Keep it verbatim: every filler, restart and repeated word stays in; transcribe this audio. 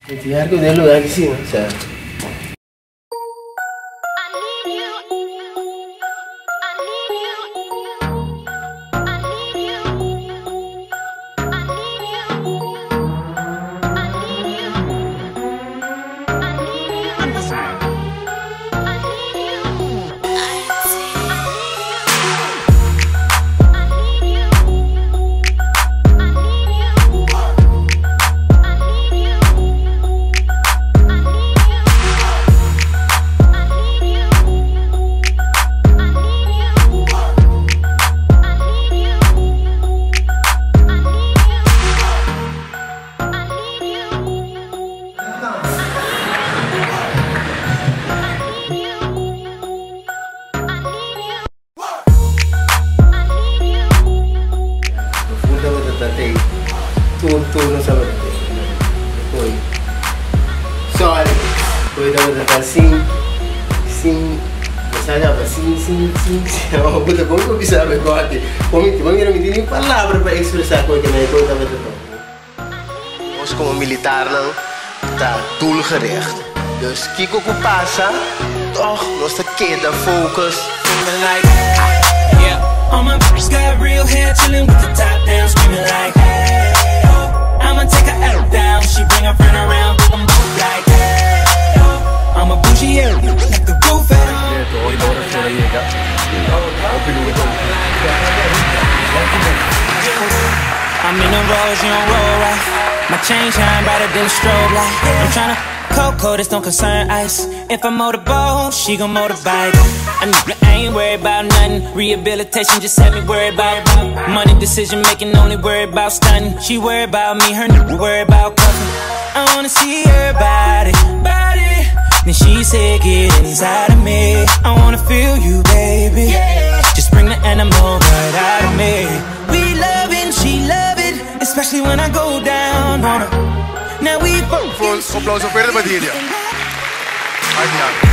Biar ko dulu lagi sih, saya. Turno sa bate. Poi. Sorry. Poi dapat datang sing sing misalnya apa sing sing sing. Oh, betul. Como bisa berkoati? Como que mangira me dini palavra para expressar coisa que me coisa dapat datang. Ons como militar não tá doelgericht. Dus kiko ku passa, toch nos te queda focus. Like yeah, all my bitches got real hair, chilling with the top down, screaming like hey. I'ma take her out down. She bring her friend around, but I'm both like hey. I'm a bougie, yeah, like the roof at I'm in a Rolls, you don't roll right. My chain shine brighter than a strobe light. I'm tryna Coco, this don't concern ice. If I motorboat, she gon' motorbike. I, I ain't worried about nothing. Rehabilitation just had me worried about money. Decision making, only worried about stunning. She worried about me, her nigga worried about cuffing. I wanna see her body, body. Then she said, get inside of me. I wanna feel you, baby. Just bring the animal right out of me. We love it, she love it, especially when I go down on her. Now we both. Applauso per la Battaglia. Andiamo.